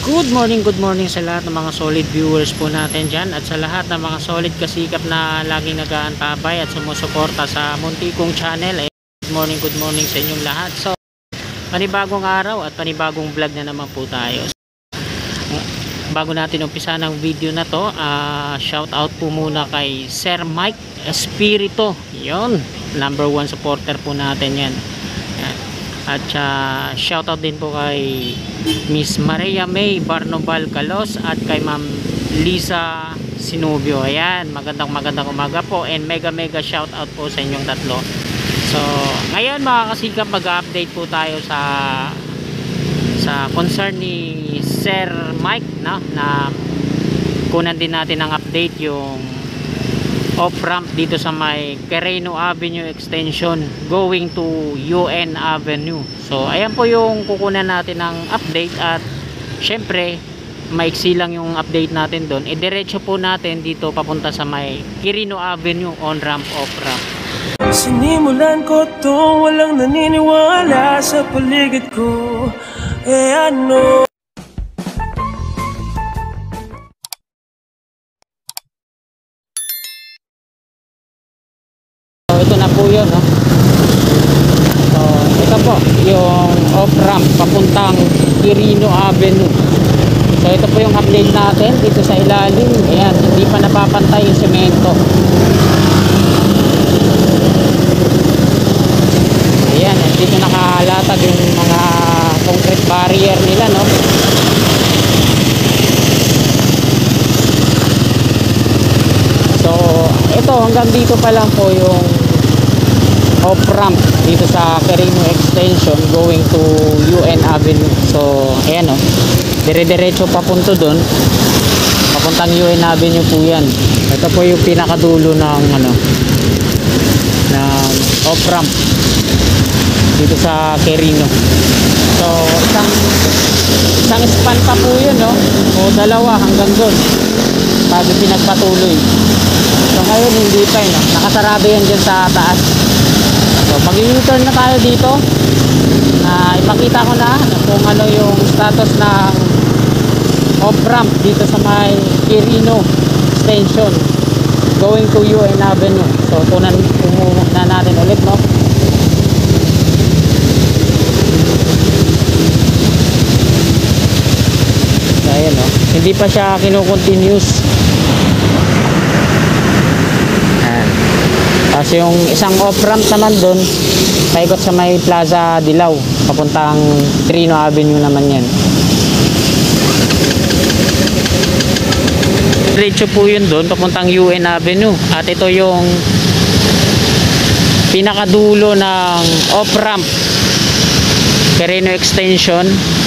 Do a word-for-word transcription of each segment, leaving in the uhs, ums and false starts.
Good morning, good morning sa lahat ng mga solid viewers po natin dyan at sa lahat ng mga solid kasikap na laging nag-aantabay at sumusuporta sa muntikong channel. Eh, good morning, good morning sa inyong lahat. So, panibagong araw at panibagong vlog na naman po tayo. Bago natin umpisa ng video na to, uh, shout out po muna kay Sir Mike Espirito. Yon, number one supporter po natin yan. At uh, shoutout din po kay Miss Maria May Barnobal Calos at kay Ma'am Lisa Sinubio. Ayan, magandang magandang umaga po and mega mega shoutout po sa inyong tatlo. So, ngayon mga kasikap, mag-update po tayo sa sa concern ni Sir Mike, no? Na kunan din natin ng update yung off-ramp dito sa may Quirino Avenue extension going to U N Avenue. So ayan po yung kukunan natin ng update at syempre maiksi lang yung update natin doon. Idiretso po natin dito papunta sa may Quirino Avenue on-ramp off-ramp. Sinimulan ko to, walang naniniwala sa paligid ko. Eh ano? Ito na po yun, no? So ito po yung off-ramp papuntang Quirino Avenue. So ito po yung update natin dito sa ilalim. Ayan, hindi pa napapantay yung semento. Ayan, dito nakalatag yung mga concrete barrier nila, no? So ito, hanggang dito pa lang po yung off-ramp dito sa Quirino extension going to U N Avenue. So ayan, o, dire-diretso papunto dun, papuntang U N Avenue po yan. Ito po yung pinakadulo ng ano, ng off-ramp dito sa Quirino. So isang isang span pa po yun, no? O dalawa hanggang dun bago pinagpatuloy. So ngayon hindi pa yun, no? Nakasarado yan dyan sa taas. So mag-u-turn na tayo dito na ipakita ko na kung ano yung status ng off-ramp dito sa may Quirino extension going to U N Avenue. So kunan na natin ulit, no? So ayan, no? Hindi pa siya kinu-continuous. Tapos yung isang off-ramp naman doon, paikot sa may Plaza Dilaw, papuntang Quirino Avenue naman yan. Diretso po yun doon, papuntang U N Avenue. At ito yung pinakadulo ng off-ramp Quirino extension.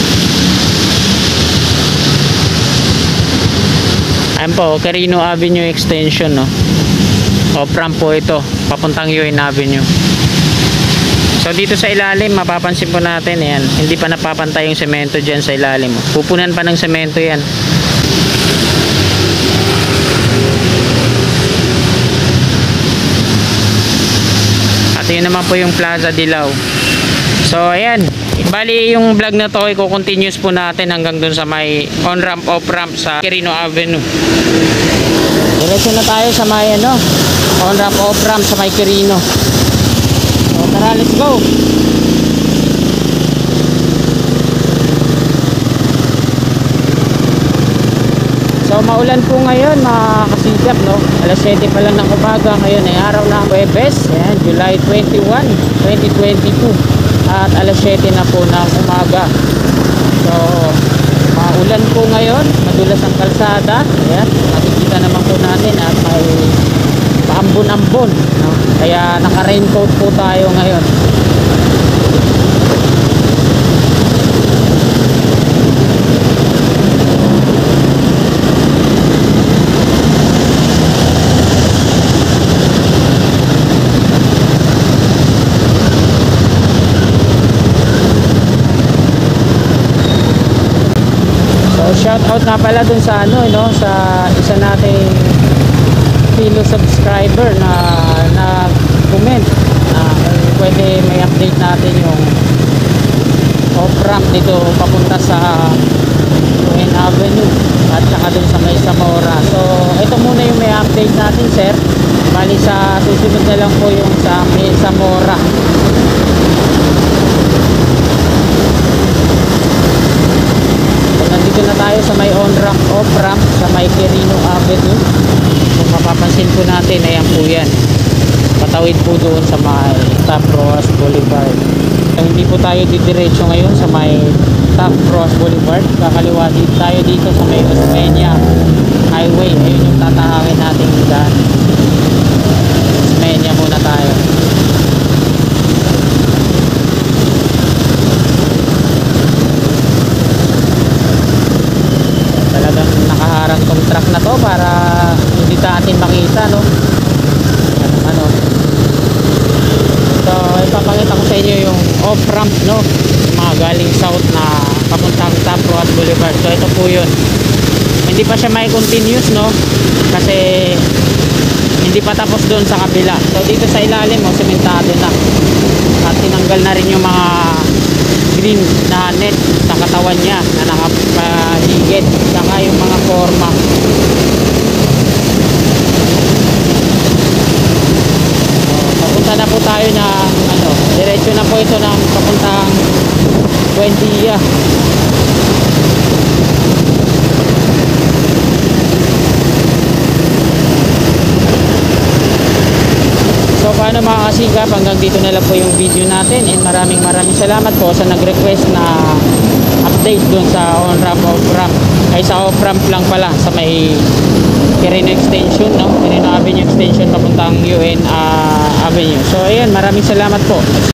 Ayan po, Quirino Avenue extension, no? Off-ramp po ito papuntang U N Avenue. So dito sa ilalim mapapansin po natin, yan, hindi pa napapantay yung semento dyan sa ilalim. Pupunan pa ng semento yan. At yun naman po yung Plaza Dilaw. So ayan, bali yung vlog na to ay continuous po natin hanggang dun sa may on-ramp off-ramp sa Quirino Avenue. Diretso na tayo sa may ano, on-ramp off-ramp sa may Quirino. So tara, let's go. So maulan po ngayon mga kasikap, no? alas siyete pa lang ng umaga. Ngayon ay araw ng Huwebes, ayan, July twenty-one, twenty twenty-two. At alas siyete na po ng umaga. So maulan po ngayon, madulas ang kalsada. Ayan, makikita naman po natin at may paambon-ambon, no? Kaya naka-raincoat po tayo ngayon. Shout out nga pala dun sa ano, no, sa isa nating fellow subscriber na nag-comment na kung pwede may update natin yung off-ramp dito papunta sa U N update natin, sir. Bali sa susunod na lang po yung sa may Zamora. So, nandito na tayo sa may on-ramp, off-ramp, sa may Quirino Avenue. Kung mapapansin po natin, ayan po yan. Patawid po doon sa may Top Roas Boulevard. So, hindi po tayo didiretso ngayon sa may Top Roas Boulevard. Kakaliwa dito tayo dito sa may Osmeña Highway. Ayun yung tatahakin nating daan. Osmeña muna tayo. Talagang nakaharang tong truck na to para hindi natin makita, no? Ano, so ipapakita ko sa inyo yung off ramp, no, yung mga galing south na papuntang Top Roas Boulevard. So ito po yun, hindi pa siya may continuous, no, kasi hindi pa tapos doon sa kabila. So dito sa ilalim, oh, sementado na at tinanggal na rin yung mga green na net sa katawan niya na nakapaligid, saka yung mga forma. Papunta na po tayo ng ano, diretso na po ito ng papuntang Buendia. So paano mga kasigap, hanggang dito na lang po yung video natin, and maraming maraming salamat po sa nag-request na update dun sa on-ramp, off-ramp, ay sa off-ramp lang pala sa may Quirino Extension, no? Quirino Avenue Extension papuntang U N uh, Avenue. So ayun, maraming salamat po.